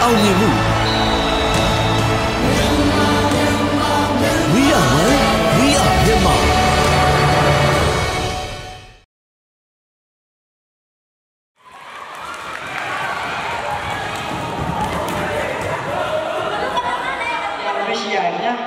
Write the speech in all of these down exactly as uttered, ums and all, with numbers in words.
အောင်မြင်မှု We are one we are Myanmar မရှိရဘူးညာ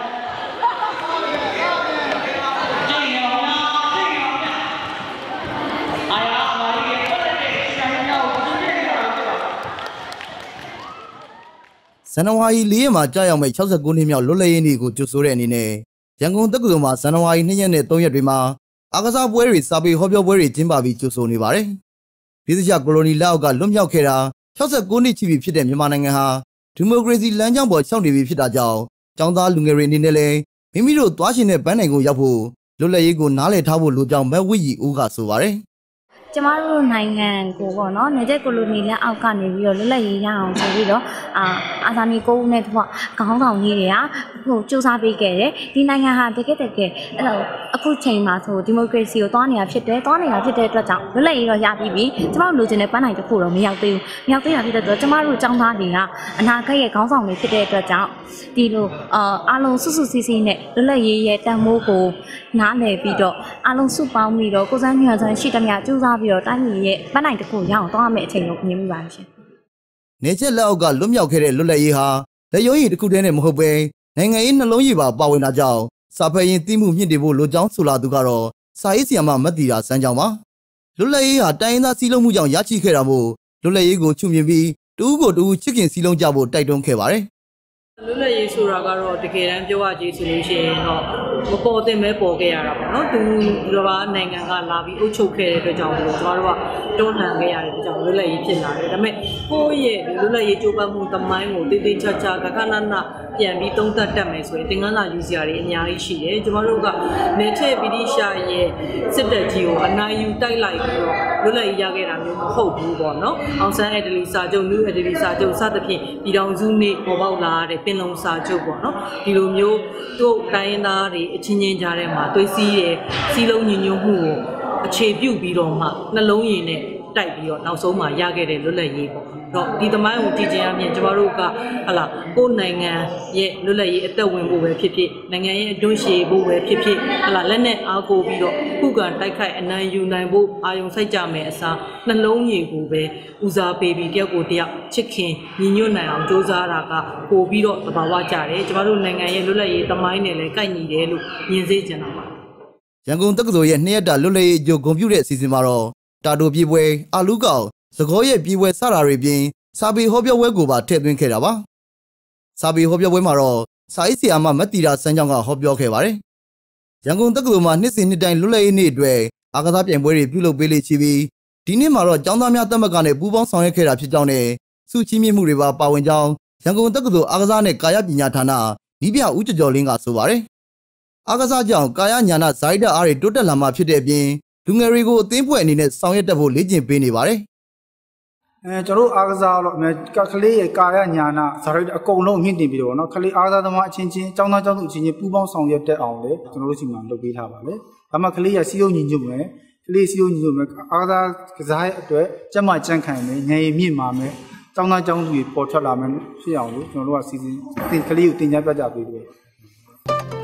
ဇန်နဝါရီ၄ရက်မှာကြာရောက်မဲ့၆၉နှစ်မြောက်လွတ်လပ်ရေးနေ့ကိုကြိုဆိုတဲ့အနေနဲ့ရန်ကုန်တက္ကသိုလ်မှာဇန်နဝါရီ၂ရက်နဲ့၃ရက်တွေမှာအားကစားပွဲတွေစာပေဟောပြောပွဲတွေကျင်းပပြီးကြိုဆိုနေပါတယ်။ပြည်သူ့ကိုလိုနီလက်အောက်ကလွတ်မြောက်ခဲ့တာ၆၉နှစ်ရှိပြီဖြစ်တဲ့မြန်မာနိုင်ငံဟာဒီမိုကရေစီလမ်းကြောင်းပေါ်ရှောက်နေပြီဖြစ်တာကြောင့်ကျောင်းသားလူငယ်တွေအနေနဲ့လည်းမိမိတို့သွားရှင်တဲ့ပန်းနိုင်ကိုရောက်ဖို့လွတ်လပ်ရေးကိုနားလည်ထားဖို့လိုကြောင်းမက်ဝိရီဦးကဆိုပါတယ်။ကျမတို့နိုင်ငံကိုပေါ့နော်နေကျကိုလိုနီလက်အောက်ကနေပြီးတော့လွတ်လပ်ရေးရအောင်ဆိုပြီးတော့အာအာဇာနည်ကိုဦးနဲ့တော့ခေါင်းဆောင်ကြီးတွေကဟိုစူးစမ်းပေးခဲ့တယ်ဒီနိုင်ငံဟာတကယ်တကယ်အဲ့လိုအခုချိန်မှာဆိုဒီမိုကရေစီကိုတွားနေတာဖြစ်တယ်တွားနေတာဖြစ်တဲ့အတွက်ကြောင့်လွတ်လပ်ရေးတော့ရပြီးပြီကျမတို့လိုချင်တဲ့ပန်းနိုင်တစ်ခုတော့မရောက်သေးဘူးမရောက်သေးတာဖြစ်တဲ့အတွက်ကျမတို့ចောင်းသားတွေကအနာဂတ်ရဲ့ခေါင်းဆောင်တွေဖြစ်တဲ့အတွက်ကြောင့်ဒီလိုအာအားလုံးစွတ်စွတ်စီးစီးနဲ့လွတ်လပ်ရေးရဲ့တန်ဖိုးကိုနားလည်ပြီးတော့အားလုံးစုပေါင်းပြီးတော့ကိုယ်စားညွှန်ဆိုင်ရှိသမျှစူးစမ်းပြီးတော့တိုင်းပြည်ရဲ့ပန်းနိုင်တစ်ခုရအောင်သွားမယ့်အချိန်ကိုမြင်မိပါရှင်။နေချက်လက်အောက်ကလွတ်မြောက်ခဲ့တဲ့လွတ်လပ်ရေးဟာလက်ရုံးရည်တစ်ခုတည်းနဲ့မဟုတ်ပဲနိုင်ငံရေးနှလုံးရည်ပါပါဝင်တာကြောင့်စာဖတ်ရင်သိမှုမြင့်တင်ဖို့လိုကြောင်းဆိုလာသူကတော့စာရေးဆရာမမတ်တီတာစမ်းကြောင်းပါ။လွတ်လပ်ရေးဟာတိုင်းရင်းသားစည်းလုံးမှုကြောင့်ရရှိခဲ့တာမို့လွတ်လပ်ရေးကိုချွတ်မြင်ပြီးတူးကိုတူးချစ်ခင်စည်းလုံးကြဖို့တိုက်တွန်းခဲ့ပါတယ်။လွတ်လပ်ရေးဆိုတာကတော့တကယ်တမ်းပြောရကြည့်ဆိုလို့ရှိရင်တော့မပေါ်သင့်ပဲပေါ်ခဲ့ရတာပေါ့နော်သူတို့ကနိုင်ငံကလာပြီးအုပ်ချုပ်ခဲ့တဲ့အတွက်ကြောင့်လို့ကျွန်တော်တို့ကတွန်းလှန်ခဲ့ရတဲ့အတွက်ကြောင့်လွတ်လပ်ရေးဖြစ်လာတယ်ဒါပေမဲ့ကိုယ့်ရဲ့လွတ်လပ်ရေးကြိုးပမ်းမှုတမိုင်းကိုတိတိကျကျကကနနပြန်ပြီးသုံးသပ်တတ်မယ်ဆိုရင်သင်္ကန်းစာယူစရာတွေအများကြီးရှိတယ်ကျွန်တော်တို့ကနေထက်ဗြိတိရှားရဲ့စစ်တပ်ကြီးကိုအနိုင်ယူတိုက်လိုက်ပြီးတော့လွတ်လပ်ရေးရခဲ့တာမျိုးမဟုတ်ဘူးပေါ့နော်အောင်ဆန်းအက်ဒလီစာချုပ်နူးအက်ဒလီစာချုပ်စသဖြင့်ပြည်တော်စုနေပေါ်ပေါက်လာတဲ့ပင်လုံစာချုပ်ပေါ့နော်ဒီလိုမျိုးတို့တိုင်းရင်းသားတွေအချင်းချင်းကြားထဲမှာသွေးစည်းရဲ့စီးလုံးညီညွတ်မှုကိုအခြေပြုပြီးတော့မှနှလုံးရည်နဲ့တိုက်ပြီးတော့နောက်ဆုံးမှာရခဲ့တဲ့လွတ်လပ်ရေးပေါ့တော့ဒီသမိုင်းကိုကြည့်ခြင်းအပြင်ကျမတို့ကဟလာကိုယ်နိုင်ငံရဲ့လွတ်လပ်ရေးအသက်ဝင်ဖို့ပဲဖြစ်ဖြစ်နိုင်ငံရဲ့အတွင်းရှည်ဖို့ပဲဖြစ်ဖြစ်ဟလာလက်နဲ့အားကိုပြီးတော့ခုခံတိုက်ခိုက်အနိုင်ယူနိုင်ဖို့အာရုံစိုက်ကြမယ်အစားနှလုံးရည်ကိုပဲဦးစားပေးပြီးတယောက်ကိုတယောက်ချစ်ခင်ညီညွတ်နိုင်အောင်စ조사တာကပို့ပြီးတော့သဘာဝကျတယ်ကျမတို့နိုင်ငံရဲ့လွတ်လပ်ရေးသမိုင်းနဲ့လည်းကိုက်ညီတယ်လို့မြင်စေချင်တာပါရန်ကုန်တက္ကသိုလ်ရဲ့နှစ်ရက်တာလွတ်လပ်ရေးအကျိုးဂုဏ်ပြုတဲ့အစီအစဉ်မှာတော့တာတိုပြေပွဲအာလူကောင်သကောရဲ့ပြေပွဲစတာတွေပြင်စာပေဟောပြောပွဲကိုပါထည့်သွင်းခဲ့တာပါစာပေဟောပြောပွဲမှာတော့စာရေးဆရာမမတ်တီတာစန်းချောင်းကဟောပြောခဲ့ပါတယ်ရန်ကုန်တက္ကသိုလ်မှာနှစ်စဉ်နှစ်တိုင်းလွတ်လပ်ရေးနေ့အတွက်အားကစားပြိုင်ပွဲတွေပြုလုပ်ပေးလေ့ရှိပြီးဒီနှစ်မှာတော့ကျောင်းသားများတက်မကနဲ့ပူးပေါင်းဆောင်ရွက်ခဲ့တာဖြစ်ကြောင်းနဲ့စုချီးမြှင့်မှုတွေပါပါဝင်ကြောင်းရန်ကုန်တက္ကသိုလ်အားကစားနဲ့ကာယပညာဌာနနီးပြဦးကျော်ကျော်လင်းကဆိုပါတယ်အားကစားကြောင့်ကာယညာနာဇာတိတအားတွေတိုးတက်လာမှဖြစ်တဲ့အပြင်လူငယ်တွေကိုအသင်းဖွဲ့အနေနဲ့ဆောင်ရွက်တတ်ဖို့လေ့ကျင့်ပေးနေပါတယ်အဲကျွန်တော်အားကစားလို့အမေကလေးရဲ့ကာယညာနာဇာတိအကုန်လုံးမြင့်တင်ပြီးတော့เนาะကလေးအားကစားသမားအချင်းချင်းចောင်းသားចောင်းသူအချင်းချင်းပူးပေါင်းဆောင်ရွက်တတ်အောင်လေကျွန်တော်တို့စီမှာလုပ်ပေးထားပါလေဒါမှကလေးရစီးရုံညီညွတ်မယ်ကလေးစီးရုံညီညွတ်မယ်အားကစားကစားရဲ့အတွက်ကျက်မှကြန့်ခိုင်မယ်ဉာဏ်ရည်မြင့်ပါမယ်ចောင်းသားចောင်းသူတွေပေါ်ထွက်လာမယ်ဖြစ်အောင်လို့ကျွန်တော်တို့ကစီစဉ်ကလေးကိုတင် जा ပြကြပေးတယ်